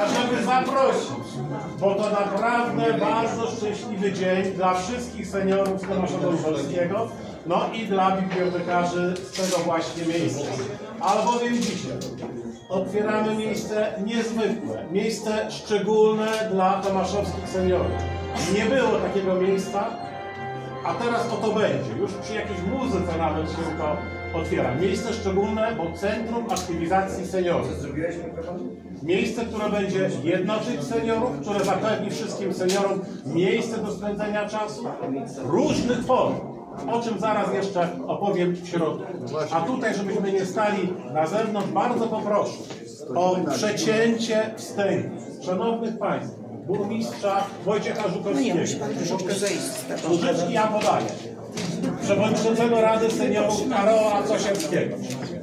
żeby zaprosić, bo to naprawdę bardzo szczęśliwy dzień dla wszystkich seniorów z Tomaszowa Lubelskiego, no i dla bibliotekarzy z tego właśnie miejsca. Albowiem dzisiaj otwieramy miejsce niezwykłe, miejsce szczególne dla tomaszowskich seniorów. Nie było takiego miejsca, a teraz oto będzie. Już przy jakiejś muzyce nawet się to otwiera. Miejsce szczególne, bo Centrum Aktywizacji Seniorów. Miejsce, które będzie jednoczyć seniorów, które zapewni wszystkim seniorom miejsce do spędzenia czasu różnych form, o czym zaraz jeszcze opowiem w środku. A tutaj, żebyśmy nie stali na zewnątrz, bardzo poproszę o przecięcie wstępu. Szanownych Państwa, burmistrza Wojciecha Żukowskiego, Różyczki ja podaję, przewodniczącego Rady Seniorów Karola Cosiewskiego.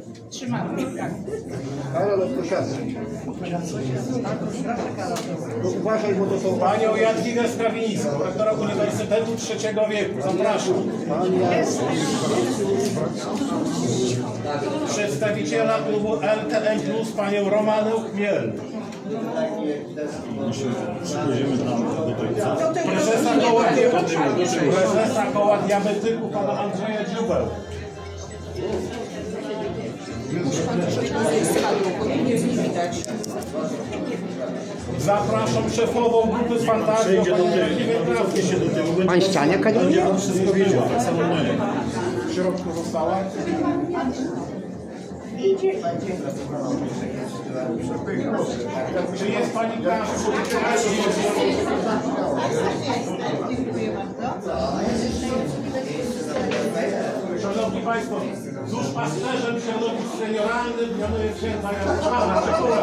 Karol Kosiewski. Uważaj, bo to są... Panią Jadwigę Skawińską, rektora Uniwersytetu III wieku. Zapraszam. Przedstawiciela klubu LTM+, panią Romanę Chmiel. Prezesa Koła Diabetyków, pana Andrzeja Dziubę. Zapraszam szefową grupy z fantazją, Pan ścianie akademii? W środku została. Czy jest pani Kaszku? Szanowni Państwo, duszpasterzem środowisk senioralnych mianuje księdza Jarosława.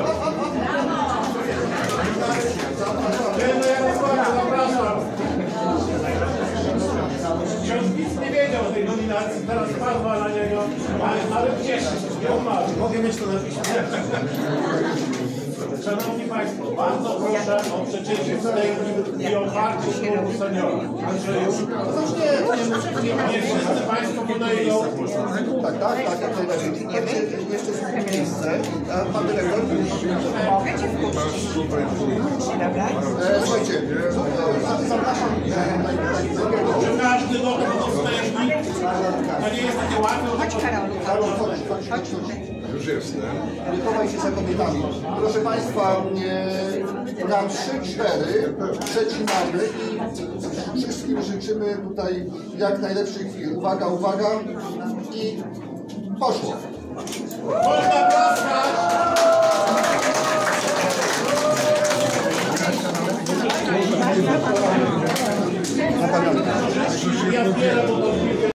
Księdza Jarosława, zapraszam. Ksiądz nic nie wiedział o tej nominacji, teraz padła na niego, ale cieszy się, nie umarł. Mogę mieć to na piśmie. Szanowni Państwo, bardzo proszę o przecięcie wstępu i otwarcie klubu seniorów. Andrzeju, nie wszyscy Państwo podejdą. Tak, jak najbardziej. Jeszcze jest miejsce. Pan dyrektor? Mogę Cię wpuścić. Słuchajcie, zapraszam. Czy każdy do tego dostępny? To nie jest takie łatwe. Chodź, Karolu. Chodź. Już jestem. Nie chowaj się za kobietami. Proszę Państwa, na 3-4 przecinamy i wszystkim życzymy tutaj jak najlepszych chwil. Uwaga, uwaga i poszło. Można prostować! Na pamiątkę. Ja zbieram